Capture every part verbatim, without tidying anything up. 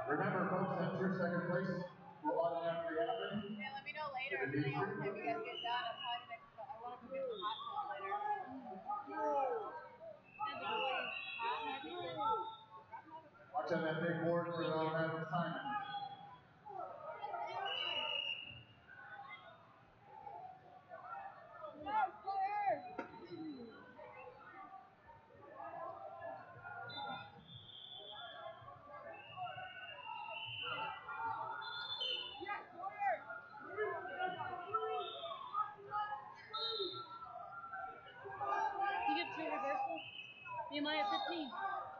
Remember, folks, that your second place will automatically happen. Yeah, let me know later if any overtime you guys get done. I'm probably gonna, I want to go get in the hot tub later. Watch on that big board for the automatic assignment. You get two reversals? You might have fifteen.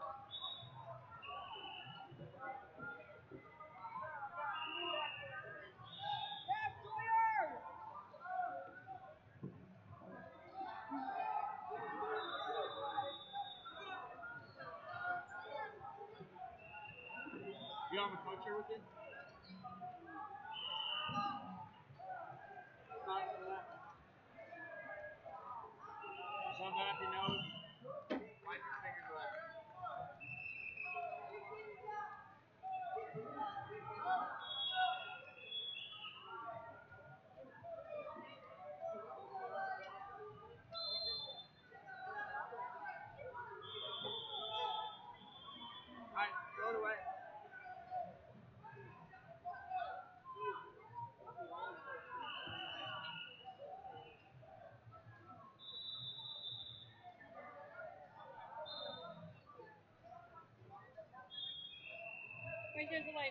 You have a coach here with you? Not for that. Something up your nose. Wipe your fingers away. Alright, throw it away. Right there's the light.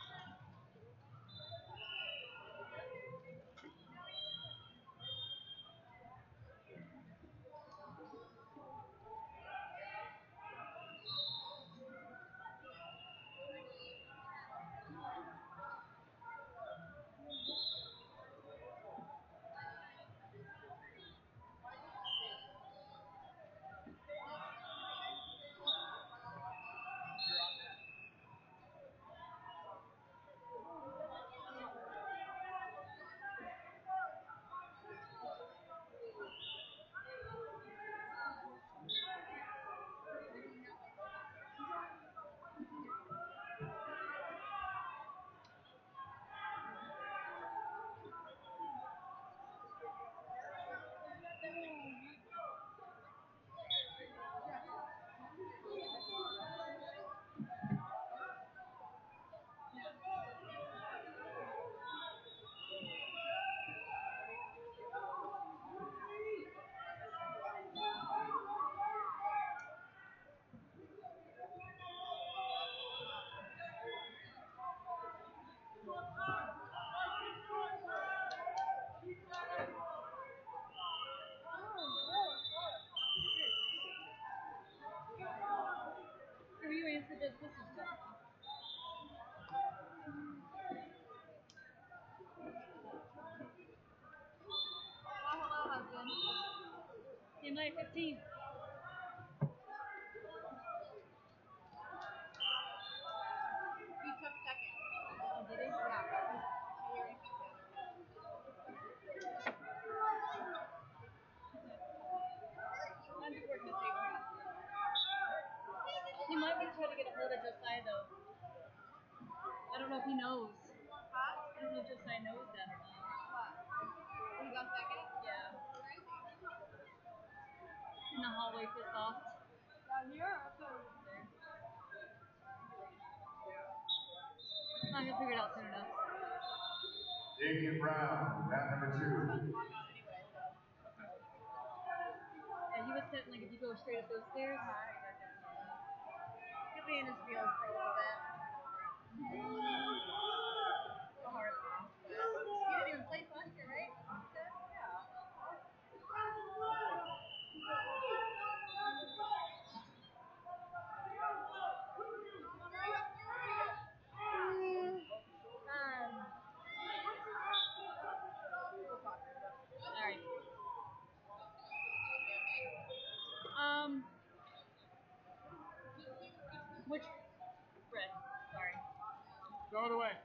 Are you in for just this and stuff? Oh, hello, husband. You might have fifteen. He took second. Oh, did he? Yeah. So you're in fifth. I'm just working the table. He might be trying to get a hold of Josiah though. I don't know if he knows. Huh? I don't know if Josiah knows that or not. What? He got second? Yeah. Where is he? In the hallway pissed off. Down here? Okay. I'm gonna figure it out soon enough. Damian Brown, lap number two. Walk out anyway, so. Yeah, he was sitting like if you go straight up those stairs. He'll be in his feels for a little bit. The hard one. But you didn't even play last year, right? Yeah. Um. Alright. Um. Which bread? Sorry. Throw it away.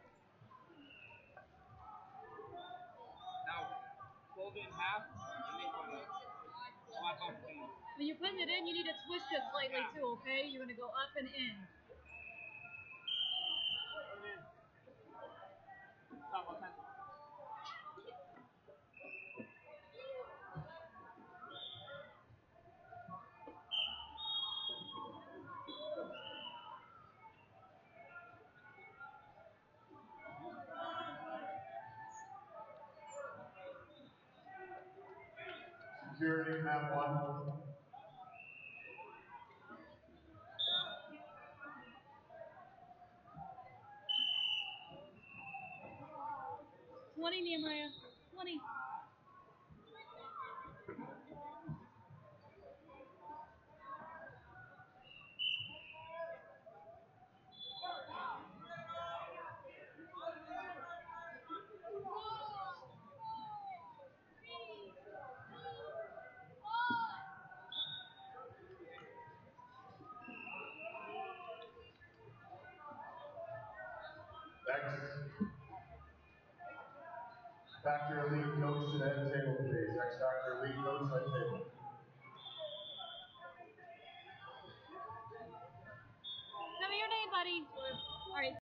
Now, fold it in half and then put it. Slap on clean. When you put it in, you need to twist it slightly Yeah. too, okay? You're gonna go up and in. Security, map one. Twenty, Nehemiah. Twenty. Next. Back to your lead coach to the head table, please. Next, back to your lead coach, head table. Tell me your name, buddy. All right.